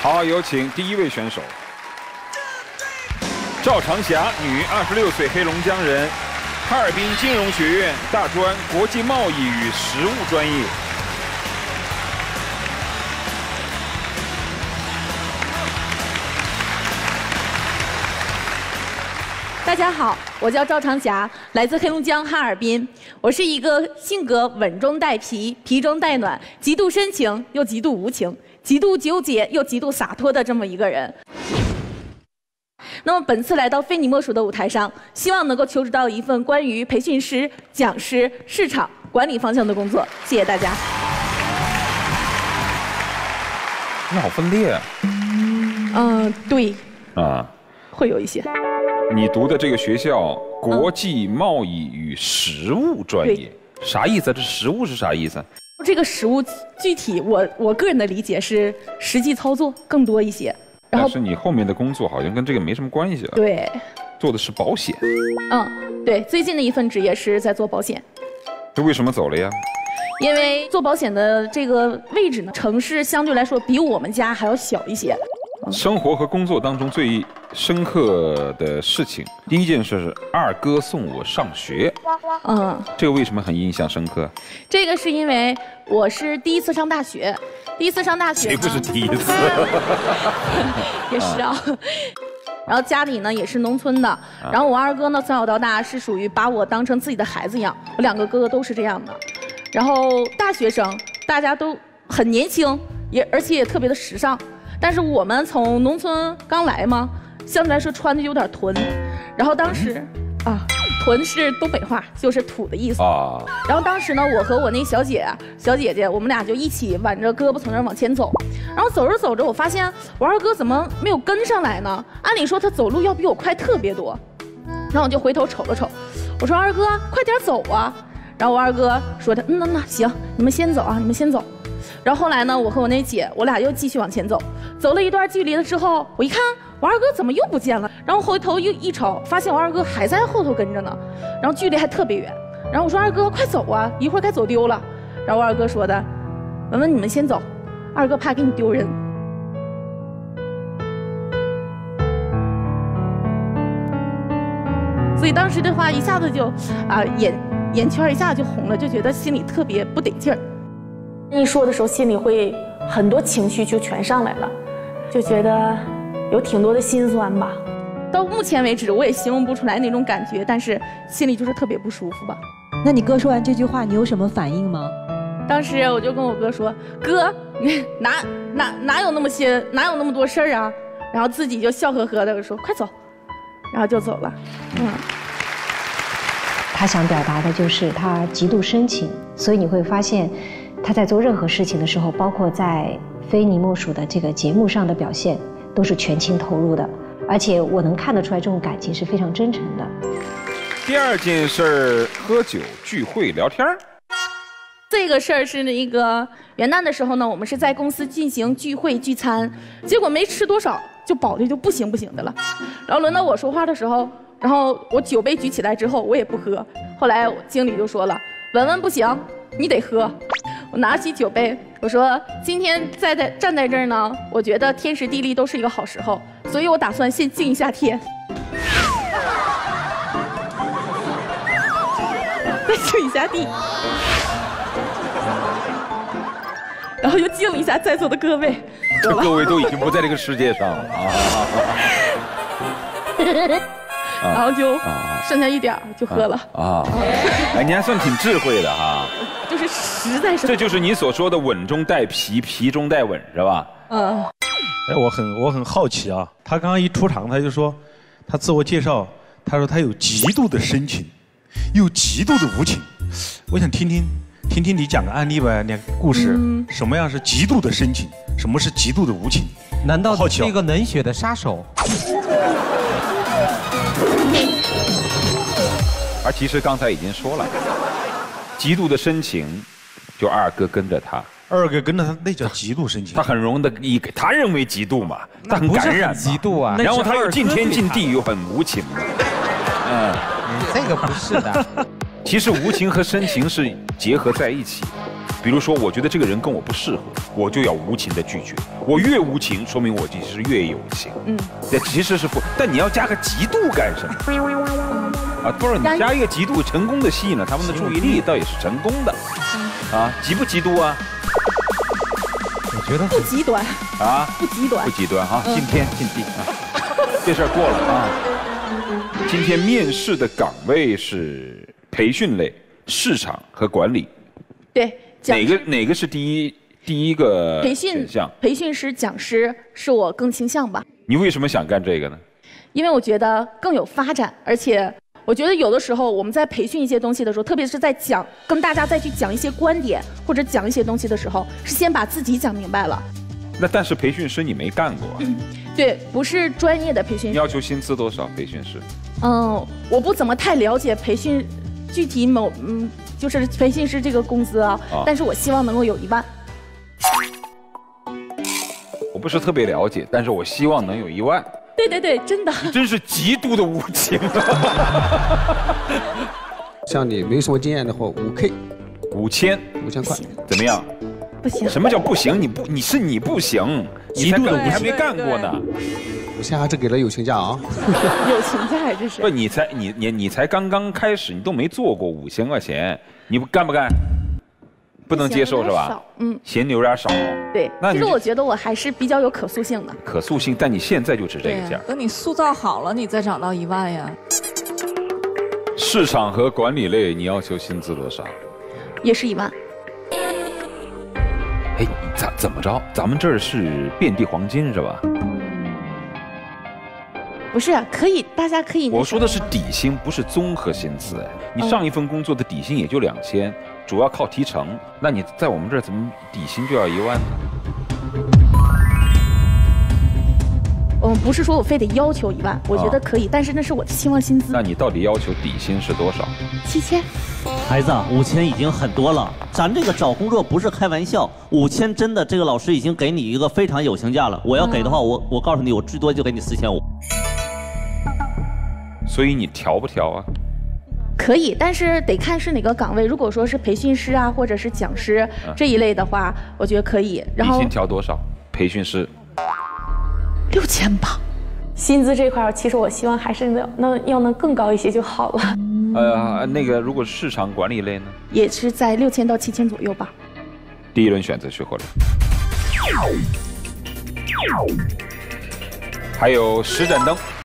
好，有请第一位选手，赵长霞，女，26岁，黑龙江人，哈尔滨金融学院大专国际贸易与实务专业。 大家好，我叫赵长霞，来自黑龙江哈尔滨。我是一个性格稳中带皮、皮中带暖、极度深情又极度无情、极度纠结又极度洒脱的这么一个人。那么本次来到非你莫属的舞台上，希望能够求职到一份关于培训师、讲师、市场管理方向的工作。谢谢大家。 你好分裂啊！ 对。 啊， 会有一些。 你读的这个学校国际贸易与实务专业，啥意思？这实务是啥意思？ 这个实务具体我个人的理解是实际操作更多一些。然后但是你后面的工作好像跟这个没什么关系啊。 对。 做的是保险。 对，最近的一份职业是在做保险。 这为什么走了呀？ 因为做保险的这个位置呢，城市相对来说比我们家还要小一些。 生活和工作当中最深刻的事情，第一件事是二哥送我上学。这个为什么很印象深刻？ 这个是因为我是第一次上大学，谁不是第一次？ 也是啊。然后家里呢也是农村的，然后我二哥呢从小到大是属于把我当成自己的孩子一样，我两个哥哥都是这样的。然后大学生大家都很年轻，而且也特别的时尚。但是我们从农村刚来嘛，相对来说穿的有点囤，然后当时囤是东北话，就是土的意思啊。然后当时呢，我和我那小姐姐，我们俩就一起挽着胳膊从那儿往前走，然后走着走着，我发现我二哥怎么没有跟上来呢？按理说他走路要比我快特别多，然后我就回头瞅了瞅，我说二哥快点走啊！然后我二哥说的那行，你们先走啊，你们先走。然后后来呢，我和我那姐，我俩又继续往前走，走了一段距离了之后，我一看我二哥怎么又不见了，然后回头又一瞅，发现我二哥还在后头跟着呢，然后距离还特别远。然后我说二哥快走啊，一会儿该走丢了。然后我二哥说的，文文你们先走，二哥怕给你丢人。所以当时的话一下子就眼圈一下就红了，就觉得心里特别不得劲儿。一说的时候，心里会很多情绪就全上来了，就觉得有挺多的心酸吧。到目前为止，我也形容不出来那种感觉，但是心里就是特别不舒服吧。 那你哥说完这句话，你有什么反应吗？ 当时我就跟我哥说：“哥，哪有那么多事儿啊？”然后自己就笑呵呵的说：“快走。”然后就走了。 他想表达的就是他极度深情，所以你会发现。他在做任何事情的时候，包括在非你莫属的这个节目上的表现，都是全情投入的，而且我能看得出来这种感情是非常真诚的。 第二件事，喝酒聚会聊天。 这个事儿是那个元旦的时候呢，我们是在公司进行聚会聚餐，结果没吃多少就饱的就不行的了。然后轮到我说话的时候，然后我酒杯举起来之后，我也不喝。后来经理就说了：“文文不行，你得喝。”我拿起酒杯，我说：“今天站在这儿呢，我觉得天时地利都是一个好时候，所以我打算先敬一下天，再敬一下地，然后又敬了一下在座的各位。” 这各位都已经不在这个世界上了然后就剩下一点就喝了哎，你还算挺智慧的哈。 就是实在是， 这就是你所说的稳中带皮，皮中带稳，是吧？ 哎，我很好奇啊，他刚刚一出场，他就说，他自我介绍，他说他有极度的深情，又极度的无情。我想听听你讲个案例吧，讲故事，什么样是极度的深情，什么是极度的无情？ 难道你是一个冷血的杀手？ 而其实刚才已经说了，极度的深情，就二哥跟着他。 二哥跟着他，那叫极度深情。 他很容易，他认为极度嘛，他很感染嘛， 极度啊。 然后他又尽天尽地，又很无情。 这个不是的。 其实无情和深情是结合在一起。 比如说，我觉得这个人跟我不适合，我就要无情的拒绝。我越无情，说明我其实越有情。这其实是不，但你要加个嫉妒干什么？啊，不是你加一个嫉妒，成功的吸引了他们的注意力，倒也是成功的。啊，极不极度啊？ 我觉得不极端啊， 不极端， 不极端哈。进天进地啊，这事儿过了啊。今天面试的岗位是培训类、市场和管理。 对， 哪个是第一个选项？ 培训师、讲师是我更倾向吧。 你为什么想干这个呢？ 因为我觉得更有发展，而且我觉得有的时候我们在培训一些东西的时候，特别是在跟大家再去讲一些观点或者讲一些东西的时候，是先把自己讲明白了。 那但是培训师你没干过啊？ 对，不是专业的培训师。 要求薪资多少？培训师？ 我不怎么太了解培训具体就是培训师这个工资啊，但是我希望能够有1万。 我不是特别了解，但是我希望能有1万。 对，真的。 你真是极度的无情。 像你没什么经验的话，5K， 5000 块， 怎么样？ 不行。 什么叫不行？你不行，极度的你还没干过呢。 5000还是给了友情价啊？ 友情价这是？ 不，你才刚刚开始，你都没做过5000块钱，你干不干？不能接受是吧？嫌有点少。 对，其实我觉得我还是比较有可塑性的。 可塑性，但你现在就值这个价。 等你塑造好了，你再涨到1万呀。 市场和管理类，你要求薪资多少？ 也是1万。 哎，怎么着？咱们这儿是遍地黄金是吧？ 不是，可以，大家可以。 我说的是底薪，不是综合薪资。哎，你上一份工作的底薪也就2000，主要靠提成。那你在我们这儿怎么底薪就要1万呢？ 不是说我非得要求1万，我觉得可以，但是那是我的期望薪资。 那你到底要求底薪是多少 ？7000。 孩子，5000已经很多了。咱这个找工作不是开玩笑，5000真的，这个老师已经给你一个非常友情价了。我要给的话，我告诉你，我最多就给你4500。 所以你调不调啊？ 可以，但是得看是哪个岗位。如果说是培训师啊，或者是讲师这一类的话，我觉得可以。然后底薪调多少？培训师 6000吧。薪资这块，其实我希望还是要能更高一些就好了。 那个如果市场管理类呢？ 也是在6000到7000左右吧。 第一轮选择去获了。还有10盏灯。